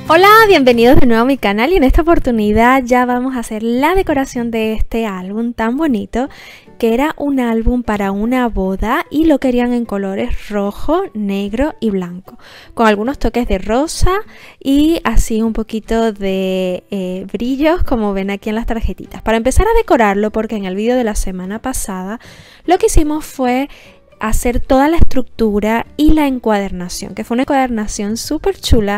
Hola, bienvenidos de nuevo a mi canal y en esta oportunidad ya vamos a hacer la decoración de este álbum tan bonito que era un álbum para una boda y lo querían en colores rojo, negro y blanco con algunos toques de rosa y así un poquito de brillos como ven aquí en las tarjetitas. Para empezar a decorarlo, porque en el vídeo de la semana pasada lo que hicimos fue hacer toda la estructura y la encuadernación, que fue una encuadernación súper chula,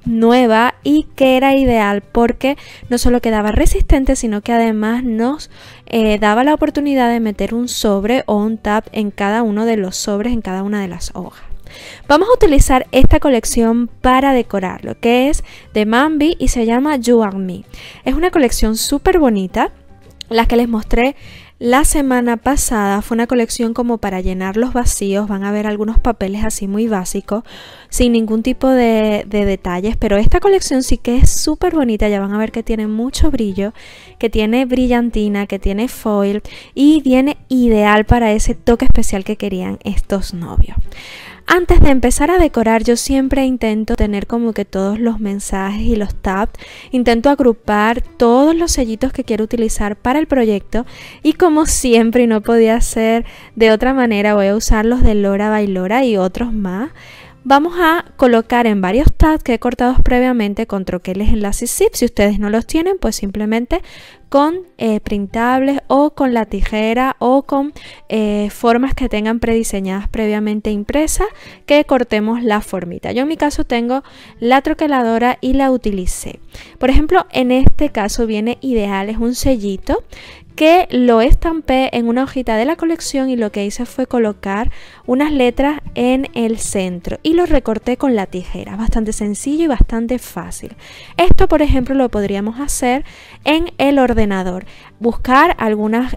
nueva y que era ideal porque no solo quedaba resistente, sino que además nos daba la oportunidad de meter un sobre o un tab en cada uno de los sobres, en cada una de las hojas. Vamos a utilizar esta colección para decorarlo, que es de Mambi y se llama You and Me. Es una colección súper bonita. La que les mostré la semana pasada fue una colección como para llenar los vacíos. Van a ver algunos papeles así muy básicos, sin ningún tipo de detalles, pero esta colección sí que es súper bonita. Ya van a ver que tiene mucho brillo, que tiene brillantina, que tiene foil y viene ideal para ese toque especial que querían estos novios. Antes de empezar a decorar, yo siempre intento tener como que todos los mensajes y los tabs. Intento agrupar todos los sellitos que quiero utilizar para el proyecto. Y como siempre, y no podía ser de otra manera, voy a usar los de Lora Bailora y otros más. Vamos a colocar en varios tabs que he cortado previamente con troqueles enlaces zip. Si ustedes no los tienen, pues simplemente con printables o con la tijera o con formas que tengan prediseñadas previamente impresas, que cortemos la formita. Yo en mi caso tengo la troqueladora y la utilicé. Por ejemplo, en este caso viene ideal, es un sellito que lo estampé en una hojita de la colección y lo que hice fue colocar unas letras en el centro y lo recorté con la tijera. Bastante sencillo y bastante fácil. Esto, por ejemplo, lo podríamos hacer en el ordenador. Buscar algunas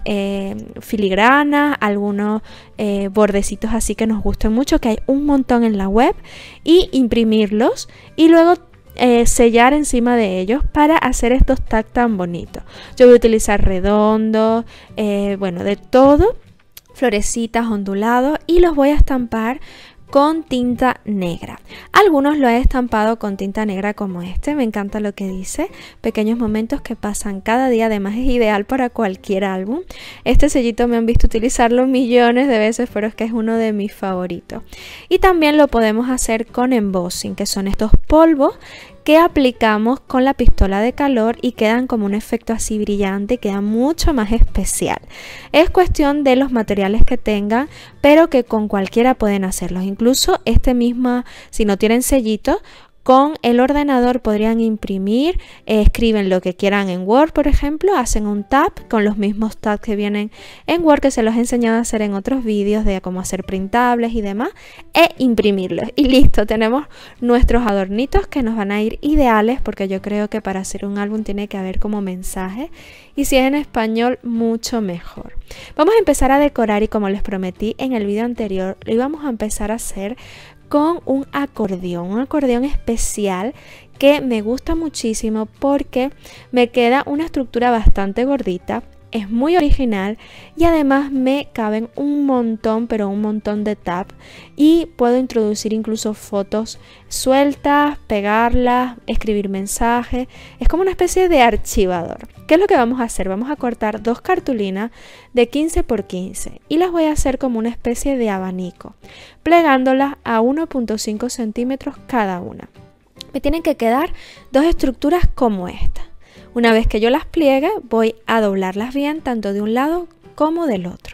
filigranas, algunos bordecitos así que nos gusten mucho, que hay un montón en la web, y imprimirlos y luego sellar encima de ellos para hacer estos tags tan bonitos. Yo voy a utilizar redondos, bueno, de todo, florecitas, ondulados, y los voy a estampar con tinta negra. Algunos lo he estampado con tinta negra como este. Me encanta lo que dice: pequeños momentos que pasan cada día. Además es ideal para cualquier álbum. Este sellito me han visto utilizarlo millones de veces, pero es que es uno de mis favoritos. Y también lo podemos hacer con embossing, que son estos polvos que aplicamos con la pistola de calor y quedan como un efecto así brillante, queda mucho más especial. Es cuestión de los materiales que tengan, pero que con cualquiera pueden hacerlos. Incluso este mismo, si no tienen sellito, con el ordenador podrían imprimir, escriben lo que quieran en Word, por ejemplo, hacen un tab con los mismos tabs que vienen en Word, que se los he enseñado a hacer en otros vídeos de cómo hacer printables y demás, e imprimirlos. Y listo, tenemos nuestros adornitos que nos van a ir ideales, porque yo creo que para hacer un álbum tiene que haber como mensaje, y si es en español, mucho mejor. Vamos a empezar a decorar y como les prometí en el vídeo anterior, lo íbamos a empezar a hacer con un acordeón especial que me gusta muchísimo porque me queda una estructura bastante gordita, es muy original y además me caben un montón, pero un montón de tabs, y puedo introducir incluso fotos sueltas, pegarlas, escribir mensajes. Es como una especie de archivador. ¿Qué es lo que vamos a hacer? Vamos a cortar dos cartulinas de 15 por 15 y las voy a hacer como una especie de abanico, plegándolas a 1.5 centímetros cada una. Me tienen que quedar dos estructuras como esta. Una vez que yo las pliegue, voy a doblarlas bien tanto de un lado como del otro.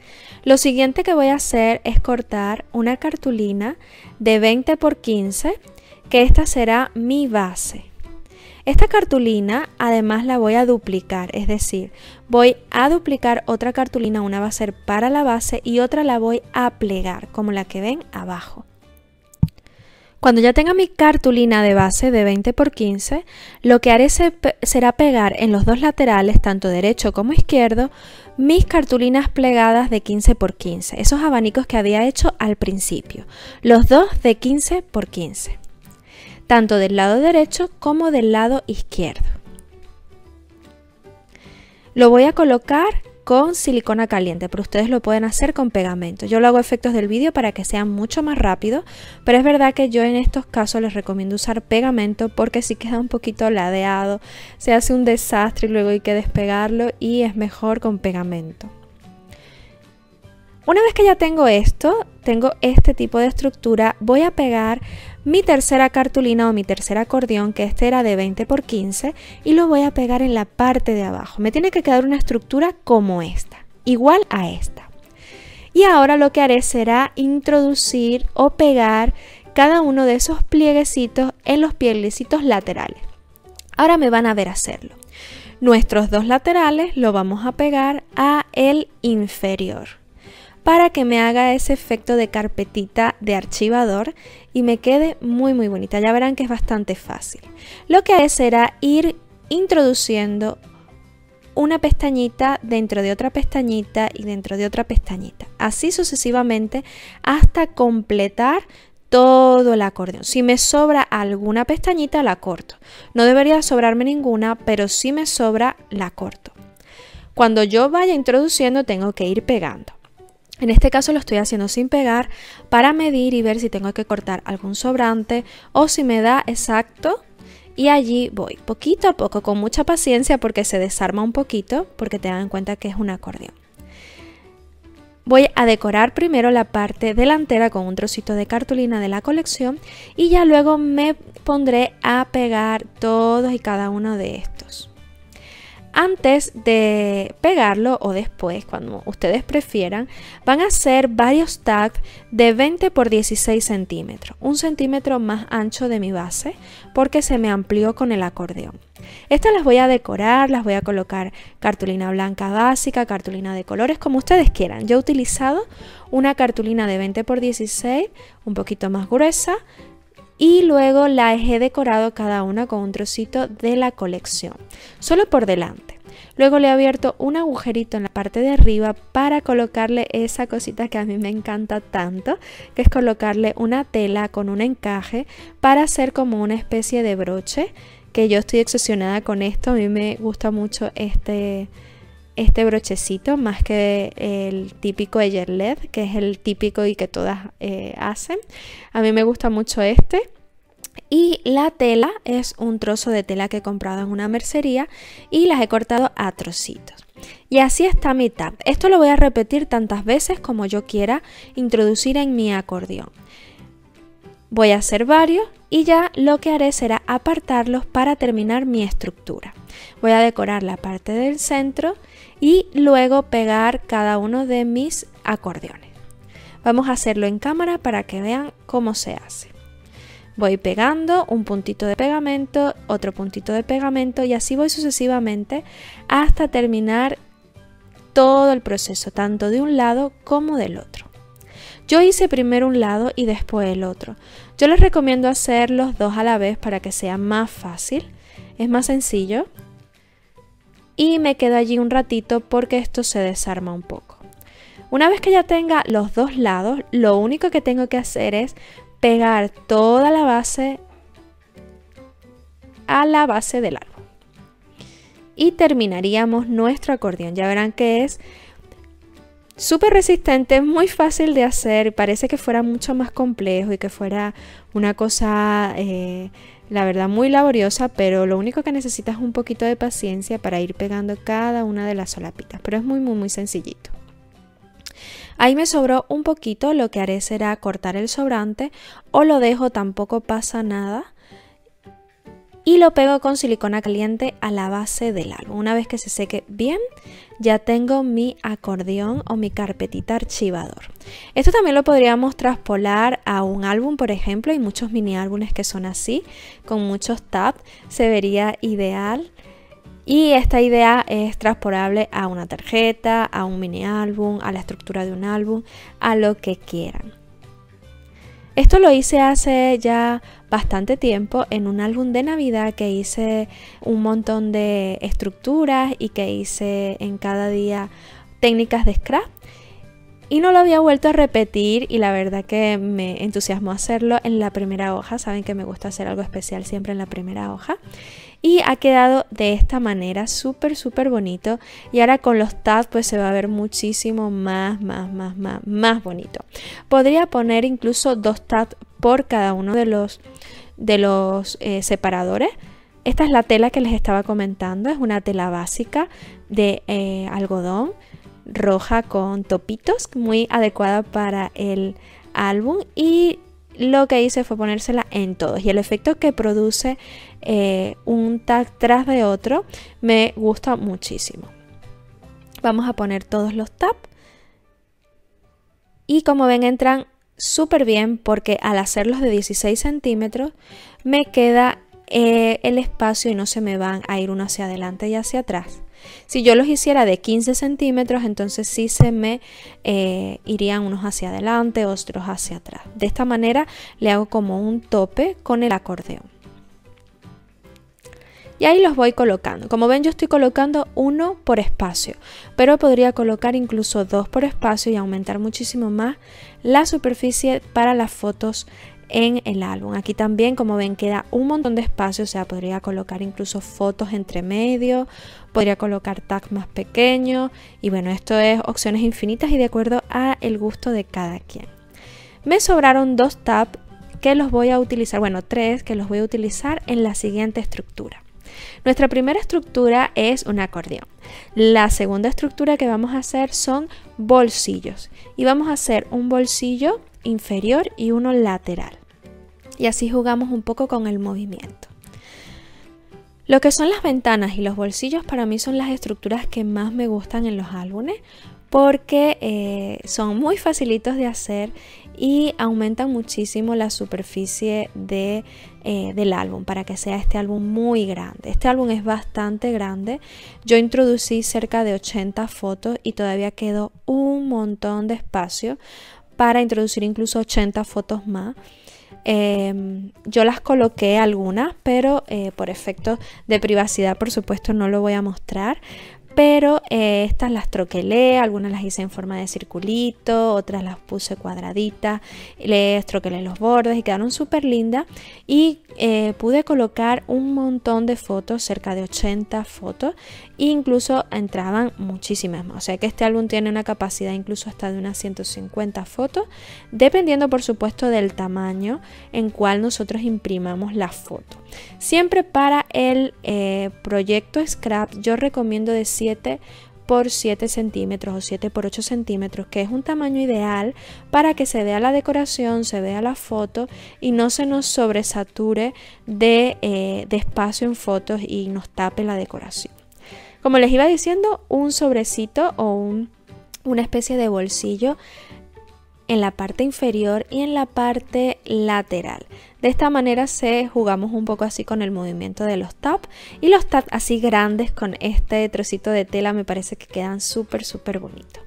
Lo siguiente que voy a hacer es cortar una cartulina de 20 por 15, que esta será mi base. Esta cartulina además la voy a duplicar, es decir, voy a duplicar otra cartulina, una va a ser para la base y otra la voy a plegar, como la que ven abajo. Cuando ya tenga mi cartulina de base de 20 por 15, lo que haré será pegar en los dos laterales, tanto derecho como izquierdo, mis cartulinas plegadas de 15 por 15, esos abanicos que había hecho al principio, los dos de 15 por 15, tanto del lado derecho como del lado izquierdo. Lo voy a colocar con silicona caliente, pero ustedes lo pueden hacer con pegamento. Yo lo hago a efectos del vídeo para que sea mucho más rápido, pero es verdad que yo en estos casos les recomiendo usar pegamento porque si queda un poquito ladeado, se hace un desastre y luego hay que despegarlo y es mejor con pegamento. Una vez que ya tengo esto, tengo este tipo de estructura, voy a pegar mi tercera cartulina o mi tercer acordeón, que este era de 20 por 15, y lo voy a pegar en la parte de abajo. Me tiene que quedar una estructura como esta, igual a esta. Y ahora lo que haré será introducir o pegar cada uno de esos plieguecitos en los plieguecitos laterales. Ahora me van a ver hacerlo. Nuestros dos laterales lo vamos a pegar a el inferior, para que me haga ese efecto de carpetita de archivador y me quede muy bonita. Ya verán que es bastante fácil. Lo que haré será ir introduciendo una pestañita dentro de otra pestañita y dentro de otra pestañita. Así sucesivamente hasta completar todo el acordeón. Si me sobra alguna pestañita la corto. No debería sobrarme ninguna, pero si me sobra la corto. Cuando yo vaya introduciendo tengo que ir pegando. En este caso lo estoy haciendo sin pegar para medir y ver si tengo que cortar algún sobrante o si me da exacto, y allí voy poquito a poco con mucha paciencia porque se desarma un poquito, porque tengan en cuenta que es un acordeón. Voy a decorar primero la parte delantera con un trocito de cartulina de la colección y ya luego me pondré a pegar todos y cada uno de estos. Antes de pegarlo o después, cuando ustedes prefieran, van a hacer varios tags de 20 por 16 centímetros, 1 centímetro más ancho de mi base porque se me amplió con el acordeón. Estas las voy a decorar, las voy a colocar cartulina blanca básica, cartulina de colores, como ustedes quieran. Yo he utilizado una cartulina de 20 por 16, un poquito más gruesa, y luego la he decorado cada una con un trocito de la colección, solo por delante. Luego le he abierto un agujerito en la parte de arriba para colocarle esa cosita que a mí me encanta tanto, que es colocarle una tela con un encaje para hacer como una especie de broche, que yo estoy obsesionada con esto. A mí me gusta mucho este brochecito más que el típico Ejerlet, que es el típico y que todas hacen. A mí me gusta mucho este. Y la tela es un trozo de tela que he comprado en una mercería y las he cortado a trocitos. Y así está mi tab. Esto lo voy a repetir tantas veces como yo quiera introducir en mi acordeón. Voy a hacer varios y ya lo que haré será apartarlos para terminar mi estructura. Voy a decorar la parte del centro y luego pegar cada uno de mis acordeones. Vamos a hacerlo en cámara para que vean cómo se hace. Voy pegando un puntito de pegamento, otro puntito de pegamento y así voy sucesivamente hasta terminar todo el proceso, tanto de un lado como del otro. Yo hice primero un lado y después el otro. Yo les recomiendo hacer los dos a la vez para que sea más fácil, es más sencillo. Y me quedo allí un ratito porque esto se desarma un poco. Una vez que ya tenga los dos lados, lo único que tengo que hacer es pegar toda la base a la base del árbol. Y terminaríamos nuestro acordeón. Ya verán que es súper resistente, muy fácil de hacer. Parece que fuera mucho más complejo y que fuera una cosa, la verdad, muy laboriosa, pero lo único que necesitas es un poquito de paciencia para ir pegando cada una de las solapitas. Pero es muy sencillito. Ahí me sobró un poquito, lo que haré será cortar el sobrante o lo dejo, tampoco pasa nada. Y lo pego con silicona caliente a la base del álbum. Una vez que se seque bien, ya tengo mi acordeón o mi carpetita archivador. Esto también lo podríamos traspolar a un álbum, por ejemplo. Hay muchos mini álbumes que son así, con muchos tabs. Se vería ideal. Y esta idea es transportable a una tarjeta, a un mini álbum, a la estructura de un álbum, a lo que quieran. Esto lo hice hace ya bastante tiempo en un álbum de Navidad que hice un montón de estructuras y que hice en cada día técnicas de scrap. Y no lo había vuelto a repetir y la verdad que me entusiasmó hacerlo en la primera hoja. Saben que me gusta hacer algo especial siempre en la primera hoja. y ha quedado de esta manera súper bonito, y ahora con los tabs pues se va a ver muchísimo más bonito. Podría poner incluso 2 tabs por cada uno de los separadores. Esta es la tela que les estaba comentando, es una tela básica de algodón roja con topitos, muy adecuada para el álbum, y lo que hice fue ponérsela en todos, y el efecto que produce un tag tras de otro me gusta muchísimo. Vamos a poner todos los tabs y como ven entran súper bien, porque al hacerlos de 16 centímetros me queda el espacio y no se me van a ir uno hacia adelante y hacia atrás. Si yo los hiciera de 15 centímetros, entonces sí se me irían unos hacia adelante, otros hacia atrás. De esta manera le hago como un tope con el acordeón. Y ahí los voy colocando. Como ven, yo estoy colocando 1 por espacio, pero podría colocar incluso 2 por espacio y aumentar muchísimo más la superficie para las fotos en el álbum. Aquí también, como ven, queda un montón de espacio, o sea, podría colocar incluso fotos entre medio, podría colocar tags más pequeños, y bueno, esto es opciones infinitas y de acuerdo a el gusto de cada quien. Me sobraron 2 tabs que los voy a utilizar, bueno, 3 que los voy a utilizar en la siguiente estructura. Nuestra primera estructura es un acordeón. La segunda estructura que vamos a hacer son bolsillos, y vamos a hacer un bolsillo inferior y uno lateral, y así jugamos un poco con el movimiento. Lo que son las ventanas y los bolsillos para mí son las estructuras que más me gustan en los álbumes, porque son muy facilitos de hacer y aumentan muchísimo la superficie del álbum para que sea este álbum muy grande. Este álbum es bastante grande. Yo introducí cerca de 80 fotos y todavía quedó un montón de espacio para introducir incluso 80 fotos más. Yo las coloqué algunas, pero por efectos de privacidad, por supuesto, no lo voy a mostrar. Pero estas las troquelé, algunas las hice en forma de circulito, otras las puse cuadraditas, les troquelé los bordes y quedaron súper lindas. Y pude colocar un montón de fotos, cerca de 80 fotos, e incluso entraban muchísimas más. O sea que este álbum tiene una capacidad incluso hasta de unas 150 fotos, dependiendo por supuesto del tamaño en cual nosotros imprimamos la foto. Siempre para el proyecto Scrap yo recomiendo de 7 por 7 centímetros o 7 por 8 centímetros, que es un tamaño ideal para que se vea la decoración, se vea la foto y no se nos sobresature de espacio en fotos y nos tape la decoración. Como les iba diciendo, un sobrecito o una especie de bolsillo en la parte inferior y en la parte lateral. De esta manera jugamos un poco así con el movimiento de los tabs, y los tabs así grandes con este trocito de tela me parece que quedan súper bonitos.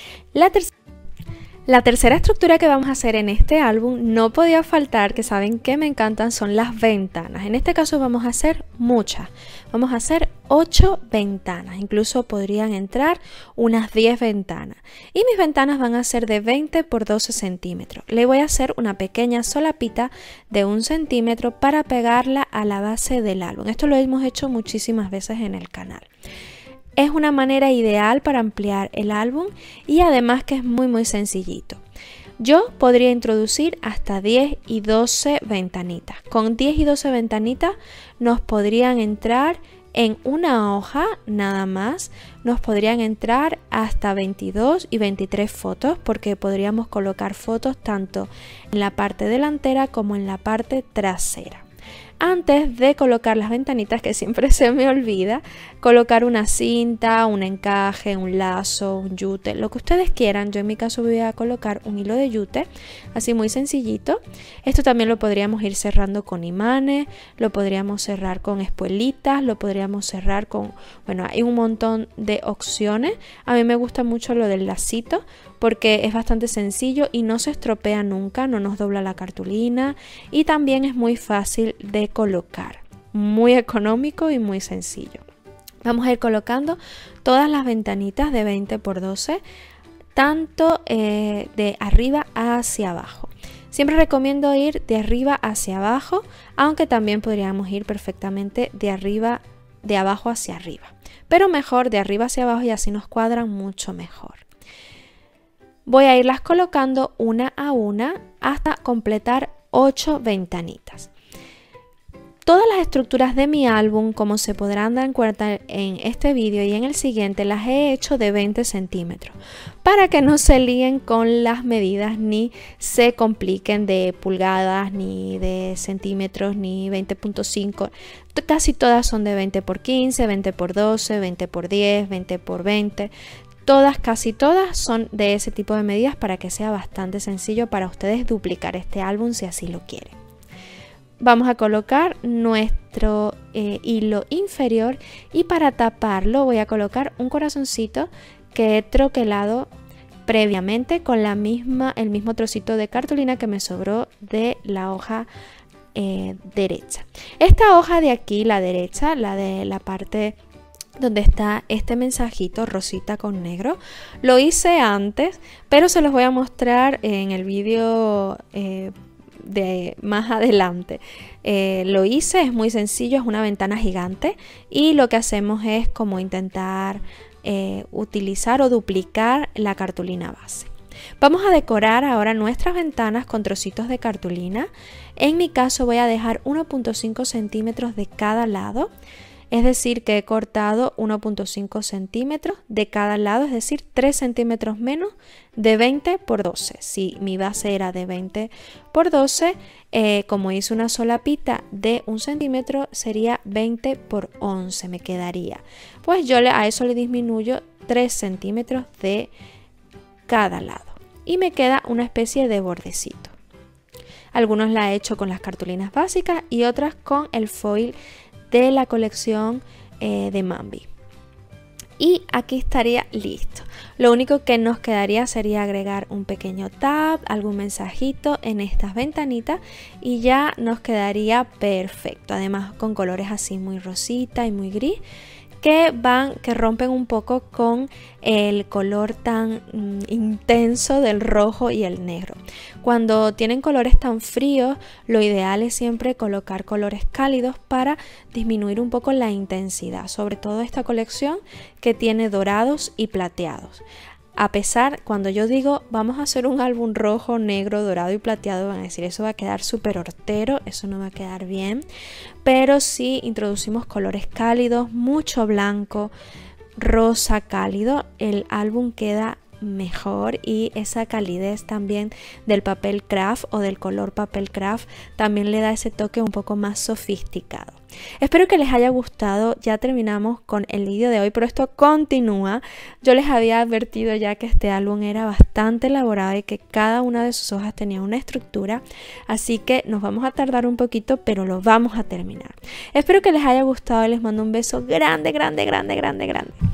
La tercera estructura que vamos a hacer en este álbum no podía faltar, que saben que me encantan, son las ventanas. En este caso vamos a hacer muchas, vamos a hacer 8 ventanas, incluso podrían entrar unas 10 ventanas. Y mis ventanas van a ser de 20 por 12 centímetros. Le voy a hacer una pequeña solapita de 1 centímetro para pegarla a la base del álbum. Esto lo hemos hecho muchísimas veces en el canal. Es una manera ideal para ampliar el álbum y además que es muy sencillito. Yo podría introducir hasta 10 y 12 ventanitas. Con 10 y 12 ventanitas nos podrían entrar en una hoja nada más, nos podrían entrar hasta 22 y 23 fotos, porque podríamos colocar fotos tanto en la parte delantera como en la parte trasera. Antes de colocar las ventanitas, que siempre se me olvida, colocar una cinta, un encaje, un lazo, un yute, lo que ustedes quieran. Yo en mi caso voy a colocar un hilo de yute, así muy sencillito. Esto también lo podríamos ir cerrando con imanes, lo podríamos cerrar con espuelitas, lo podríamos cerrar con... Bueno, hay un montón de opciones. A mí me gusta mucho lo del lacito, porque es bastante sencillo y no se estropea nunca, no nos dobla la cartulina y también es muy fácil de colocar, muy económico y muy sencillo. Vamos a ir colocando todas las ventanitas de 20 por 12, tanto de arriba hacia abajo. Siempre recomiendo ir de arriba hacia abajo, aunque también podríamos ir perfectamente de abajo hacia arriba. Pero mejor de arriba hacia abajo y así nos cuadran mucho mejor. Voy a irlas colocando una a una hasta completar 8 ventanitas. Todas las estructuras de mi álbum, como se podrán dar cuenta en este vídeo y en el siguiente, las he hecho de 20 centímetros para que no se líen con las medidas ni se compliquen de pulgadas, ni de centímetros, ni 20.5. Casi todas son de 20 por 15, 20 por 12, 20 por 10, 20 por 20. Casi todas son de ese tipo de medidas para que sea bastante sencillo para ustedes duplicar este álbum si así lo quieren. Vamos a colocar nuestro hilo inferior y para taparlo voy a colocar un corazoncito que he troquelado previamente con el mismo trocito de cartulina que me sobró de la hoja derecha. Esta hoja de aquí, la derecha, la de la parte donde está este mensajito rosita con negro, lo hice antes, pero se los voy a mostrar en el vídeo de más adelante. Lo hice, es muy sencillo, es una ventana gigante y lo que hacemos es como intentar utilizar o duplicar la cartulina base. Vamos a decorar ahora nuestras ventanas con trocitos de cartulina. En mi caso voy a dejar 1.5 centímetros de cada lado. Es decir, que he cortado 1.5 centímetros de cada lado, es decir, 3 centímetros menos de 20 por 12. Si mi base era de 20 por 12, como hice una solapita de 1 centímetro, sería 20 por 11 me quedaría. Pues yo a eso le disminuyo 3 centímetros de cada lado. Y me queda una especie de bordecito. Algunos la he hecho con las cartulinas básicas y otras con el foil de la colección de Mambi. Y aquí estaría listo. Lo único que nos quedaría sería agregar un pequeño tab, algún mensajito en estas ventanitas y ya nos quedaría perfecto. Además con colores así muy rosita y muy gris que rompen un poco con el color tan intenso del rojo y el negro. Cuando tienen colores tan fríos, lo ideal es siempre colocar colores cálidos para disminuir un poco la intensidad, sobre todo esta colección que tiene dorados y plateados. Cuando yo digo vamos a hacer un álbum rojo, negro, dorado y plateado, van a decir eso va a quedar súper hortero, eso no va a quedar bien. Pero si introducimos colores cálidos, mucho blanco, rosa cálido, el álbum queda mejor y esa calidez también del papel craft o del color papel craft también le da ese toque un poco más sofisticado. Espero que les haya gustado. Ya terminamos con el vídeo de hoy, pero esto continúa. Yo les había advertido ya que este álbum era bastante elaborado y que cada una de sus hojas tenía una estructura, así que nos vamos a tardar un poquito, pero lo vamos a terminar. Espero que les haya gustado y les mando un beso grande, grande, grande, grande, grande.